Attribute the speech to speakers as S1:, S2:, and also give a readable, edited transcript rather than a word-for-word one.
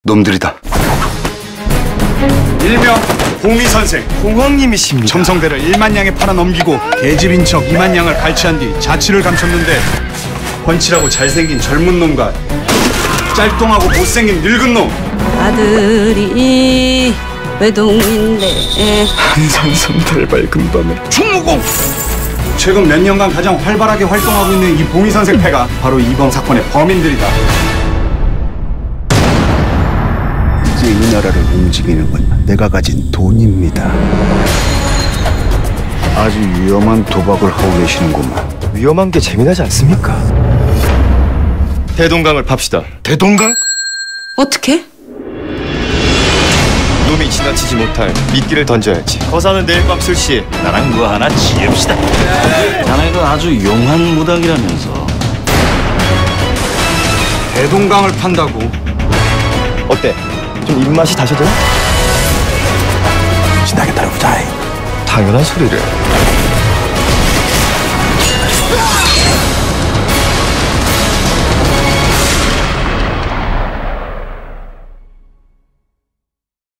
S1: 놈들이다. 일명 봉희선생.
S2: 공황님이십니다.
S1: 첨성대를 1만 양에 팔아넘기고 계집인 척 2만 양을 갈취한 뒤 자취를 감췄는데 훤칠하고 잘생긴 젊은 놈과 짤뚱하고 못생긴 늙은 놈.
S3: 아들이 외동인데
S2: 한산삼달 밝은 밤에
S1: 충무공. 최근 몇 년간 가장 활발하게 활동하고 있는 이 봉희선생 패가 바로 이번 사건의 범인들이다. 이제 이 나라를 움직이는 건 내가 가진 돈입니다. 아주 위험한 도박을 하고 계시는구만.
S2: 위험한 게 재미나지 않습니까? 대동강을 팝시다.
S1: 대동강?
S3: 어떻게?
S2: 놈이 지나치지 못할 미끼를 던져야지. 거사는 내일 밤 술시에
S4: 나랑 뭐 하나 지읍시다. 자네도 아주 용한 무당이라면서.
S1: 대동강을 판다고.
S2: 어때? 좀 입맛이 다셔져?
S1: 신나게 따라보자.
S2: 당연한 소리를.